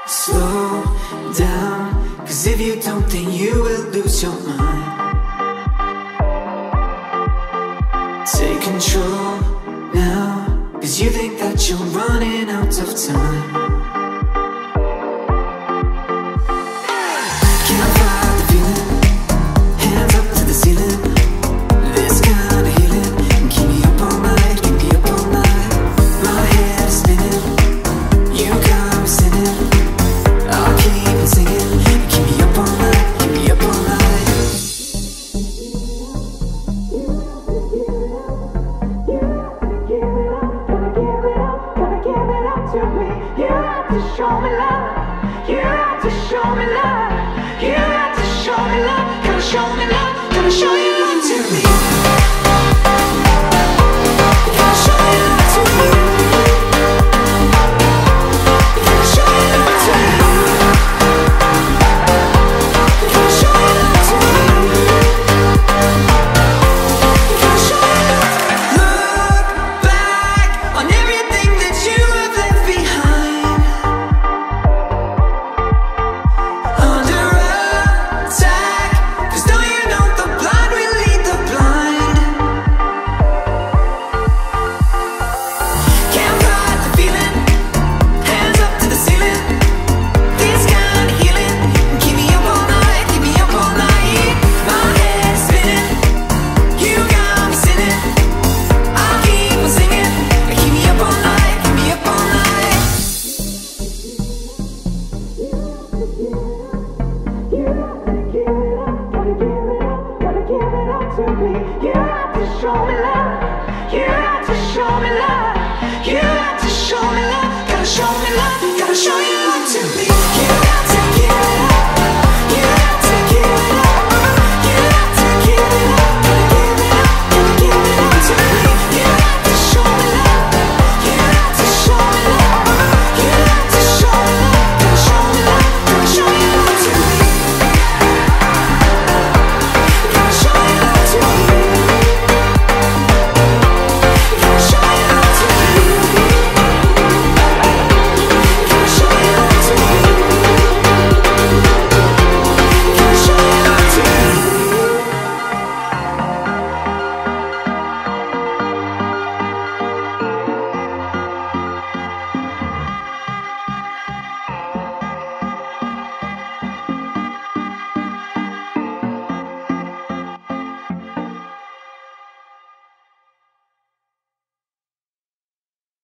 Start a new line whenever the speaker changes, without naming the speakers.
Slow down, 'cause if you don't, then you will lose your mind. Take control now, 'cause you think that you're running out of time. Can't fight the feeling, hands up to the ceiling. This kind of healing can keep me up all night, keep me up all night. My head is spinning, you got me sinning. I'll keep on singing, keep me up all night, keep me up all night. To me, you have to show me love. You have to show me love. You have to show me love. Gotta show me love. Gotta show you love to me. Gotta show you love to me. Gotta show you love to me. Gotta show you love to me. Gotta show you love. Look back on everything that you have left behind. Under attack, 'cause don't you know the blind will lead the blind. Can't fight the feeling, hands up to the ceiling. This kind of healing can keep me up all night, keep me up all night. My head is spinning, you got me sinning. I'll keep on singing, keep me up all night, keep me up all night. You have to give it up, gotta give it up, gotta give it up to me. You have to show me love, you have to show me love, you have to show me love, gotta show me